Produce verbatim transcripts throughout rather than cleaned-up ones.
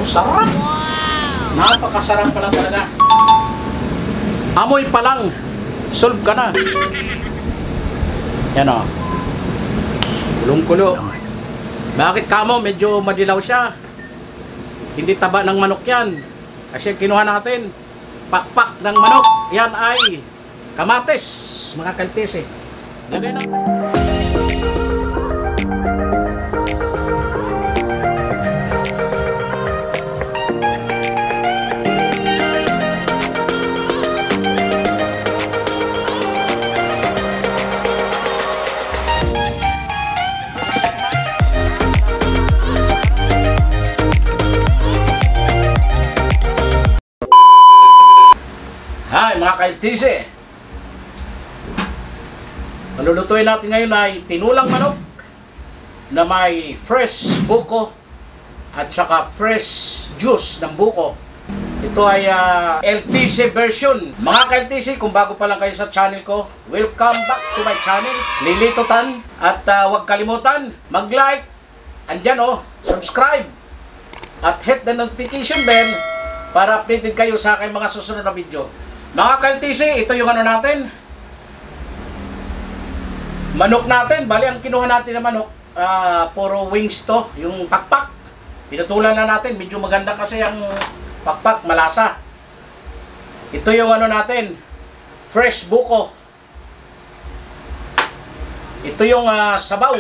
Oh, sarap! Napakasarap pala talaga. Amoy pa lang, solve ka na. Yan o. Kulong-kulo. Bakit kamo? Medyo madilaw siya. Hindi taba ng manok yan. Kasi kinuha natin, pakpak ng manok. Yan ay kamatis, mga kaltis eh. Lagay natin. Hi mga kailtisi, ang lulutuin natin ngayon ay tinulang manok na may fresh buko at saka fresh juice ng buko. Ito ay uh, L T C version. Mga kailtisi, kung bago pa lang kayo sa channel ko, welcome back to my channel, Lilito Tan. At uh, huwag kalimutan mag-like, andyan oh, subscribe at hit the notification bell para updated kayo sa aking mga susunod na video. Mga kailtisi, ito yung ano natin, manok natin. Bali, ang kinuha natin na manok, uh, puro wings to, yung pakpak. Pinutulan na natin, medyo maganda kasi ang pakpak, malasa. Ito yung ano natin, fresh buko. Ito yung uh, sabaw,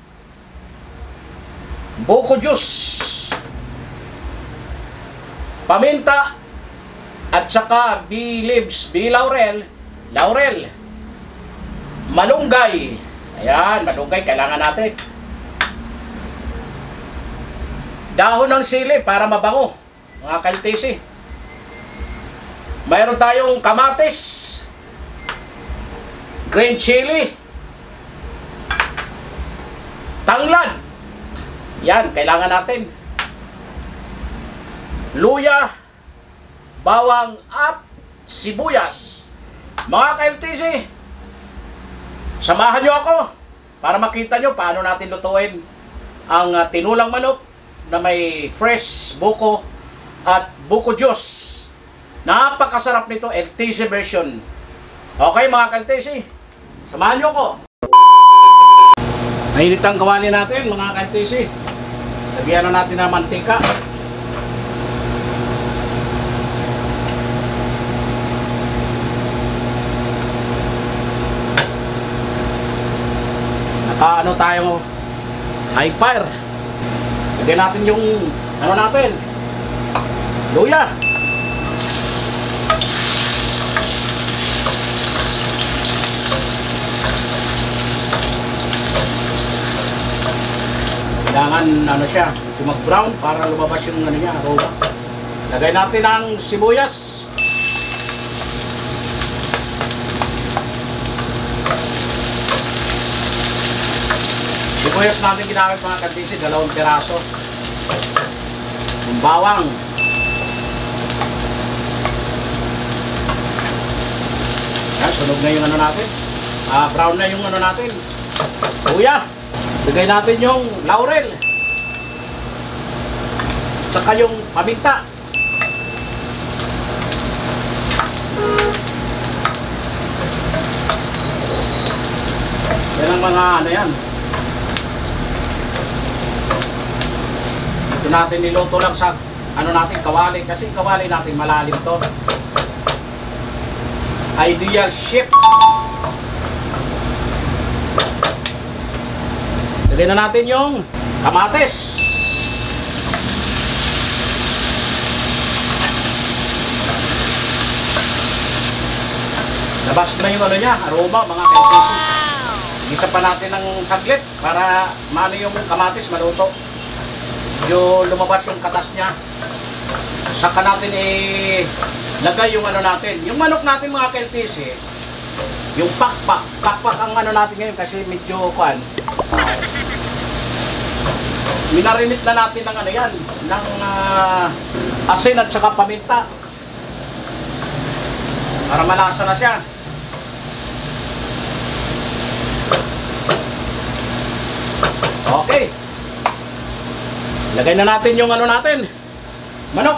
buko juice, paminta, at saka bee leaves, bee laurel, laurel, malunggay. Ayan, malunggay kailangan natin. Dahon ng sili para mabango, mga kailtisi. Mayroon tayong kamatis, green chili, tanglad. Yan, kailangan natin. Luya, bawang at sibuyas. Mga kailtisi, samahan nyo ako para makita nyo paano natin lutuin ang uh, tinulang manok na may fresh buko at buko juice. Napakasarap nito, L T C version. Okay mga kailtisi, samahan nyo ako. Mainit ang kawali natin mga kailtisi. Lagyan na natin ng mantika. Uh, ano tayo, high fire. Lagyan natin yung ano natin, luya. Kailangan ano siya, mag brown para lumabas yung ano niya, aroma. Lagay natin ang sibuyas. Sibuyas natin ginamit mga kailtisi, dalawang piraso. Yung bawang. Yan, sunog na yung ano natin. Ah, brown na yung ano natin. Luya. Bigay natin yung laurel. Saka yung paminta. Yan ang mga ano yan. Ito natin niluto lang sa ano natin, kawali, kasi kawali natin malalim to. Ideal shape. Lagyan na natin yung kamatis. Labas na yung ano niya, aroma mga kailtisi. Isa pa natin ng saglit para maano yung kamatis maluto. Yung lumabas yung katas niya. Saka natin eh lagay yung ano natin, yung manok natin mga kailtisi, yung pakpak. Pakpak ang ano natin ngayon kasi medyo kuan. Minarinit na natin ng ano yan, ng uh, asin at saka paminta. Para malasa na siya. Okay. Lagay na natin yung ano natin, manok.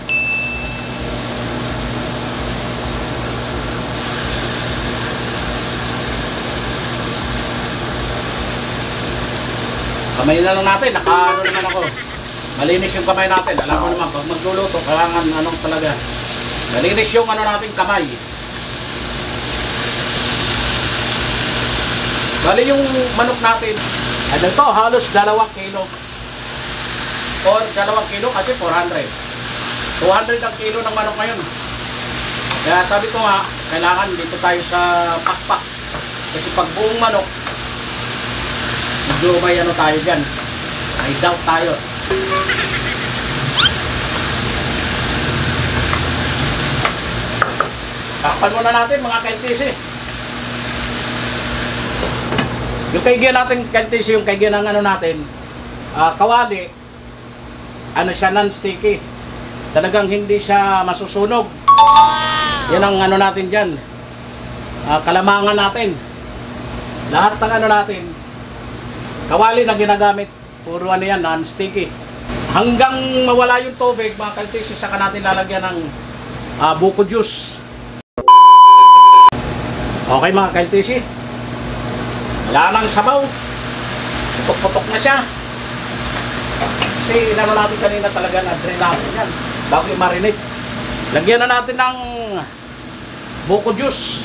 Kamay na lang natin, naka ano naman ako. Malinis yung kamay natin. Alam mo naman, pag magluluto, kailangan anong talaga. Malinis yung ano natin kamay. Bali yung manok natin, ano ito, halos dalawang kilo. Or dalawang kilo kasi four hundred. two hundred ang kilo ng manok ngayon. Kaya sabi ko nga, kailangan dito tayo sa pakpak. Kasi pag buong manok, medyo may ano tayo dyan. May doubt tayo. Takpan muna natin mga K L T C. Yung kaigyan natin, K L T C, yung kaigyan ng ano natin, uh, kawali, ano siya, non-sticky. Talagang hindi siya masusunog. Yan ang ano natin dyan. Uh, kalamangan natin. Lahat ng ano natin, kawali na ginagamit, puro ano yan, non-sticky. Hanggang mawala yung tubig, mga K L T C, saka natin lalagyan ng uh, buko juice. Okay mga K L T C, wala nang sabaw, putok-putok na siya. Kasi inano natin kanina talaga na drain natin yan bago i-marinate. Lagyan na natin ng buko juice.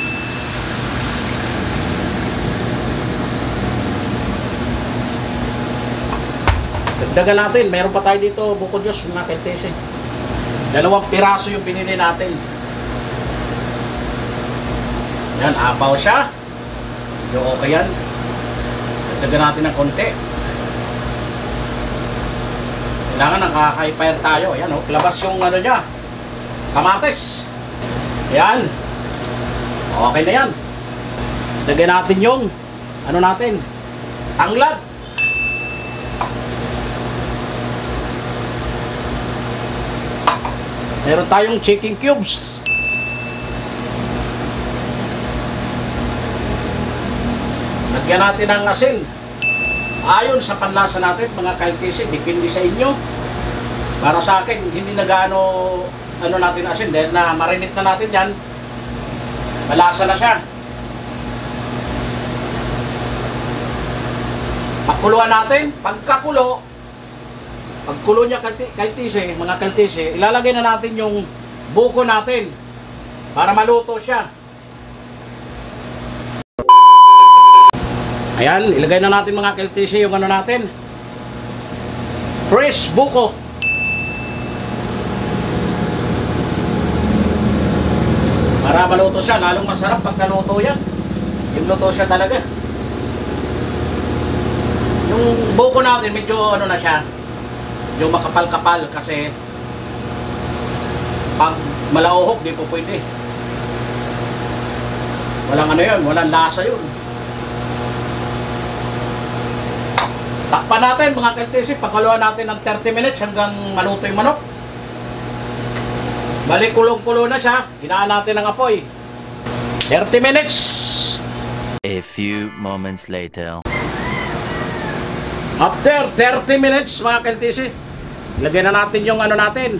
Dagdagan natin, mayroon pa tayo dito buko juice mga K L T C. Dalawang piraso yung binili natin. Yan, apaw siya. Yung okay yan. Dagdagan natin ng konti. Kailangan nakaka-fire tayo. Ayan, oh, labas yung ano niya, kamatis. Ayan. Okay na yan. Dagdagan natin yung ano natin, tanglad. Meron tayong chicken cubes. Lagyan natin ng asin. Ayon sa panlasa natin, mga K L T C, depende sa inyo. Para sa akin, hindi na gaano ano natin asin. Dahil na marinate na natin yan, malasa na siya. Pakuluan natin. Pagkakulo, pagkulo niya K L T C, mga K L T C, ilalagay na natin yung buko natin para maluto siya. Ayan, ilagay na natin mga K L T C yung ano natin, fresh buko. Para maluto siya, lalong masarap pag naluto yan. Yung luto siya talaga. Yung buko natin medyo ano na siya, yung makapal-kapal kasi pag malauhog di po pwede. Walang ano yun, walang lasa yun. Takpan natin mga K L T C, pagkaluan natin ng thirty minutes hanggang maluto yung manok. Balik kulong-kulo na siya, hinaan natin ng apoy. thirty minutes. A few moments later. After thirty minutes mga K L T C, lagyan na natin yung ano natin,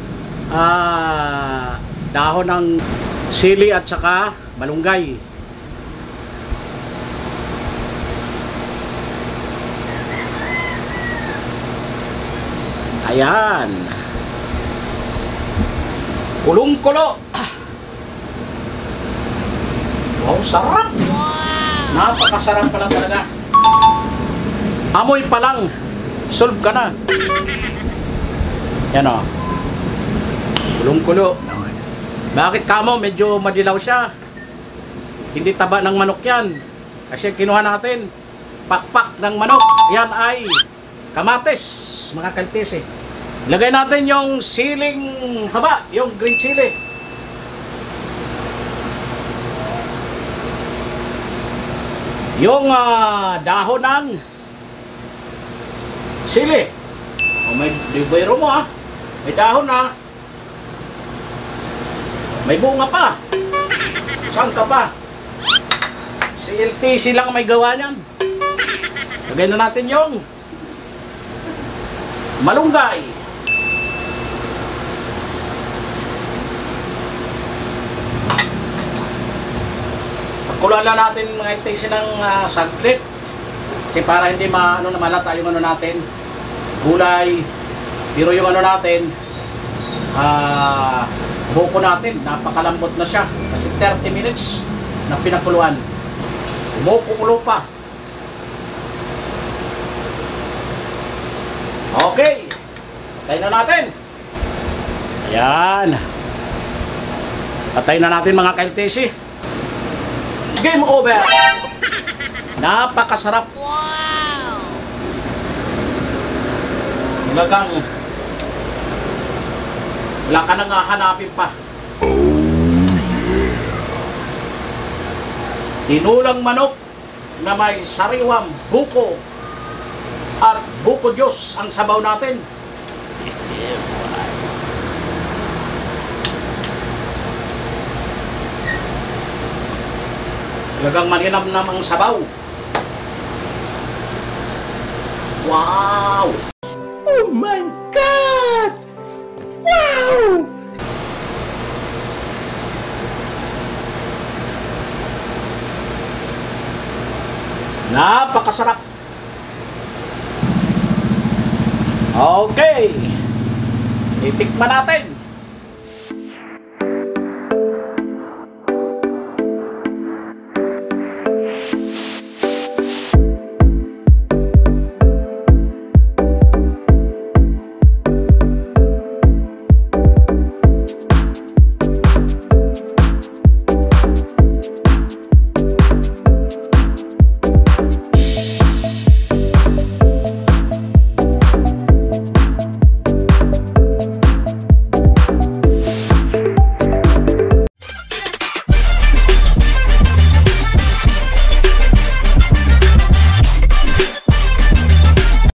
ah, dahon ng sili at saka malunggay. Ayan. Kulong-kulo. Wow, sarap. Wow. Napakasarap pala talaga. Amoy pa lang, solve ka na. Yan o. Kulong-kulo. Bakit kamo? Medyo madilaw siya. Hindi taba ng manok yan. Kasi kinuha natin pakpak ng manok. Yan ay kamatis, mga K L T C. Lagay natin yung siling haba, yung green chili. Yung uh, dahon ng sili. O may libero mo ah. May dahon na. May bunga pa. Saan ka pa? Si L T C lang may gawa niyan. Lagay na natin yung malunggay. Kuluan lang natin mga itigsi ng uh, saglit. Kasi para hindi ma, ano, na malata yung ano natin, gulay. Pero yung ano natin, ah, uh, buko natin, napakalambot na siya. Kasi thirty minutes na pinakuluan. Kumukulo pa. Okay. Patay na natin. Ayan. Patay na natin mga ka-L T C. Game over. Napakasarap. Wow! Talagang wala ka nang hahanapin pa. Tinulang manok na may sariwang buko at buko Diyos ang sabaw natin. Talagang maninam-nam ang sabaw. Wow! Oh my God! Wow! Napakasarap. Okay. Itikman natin.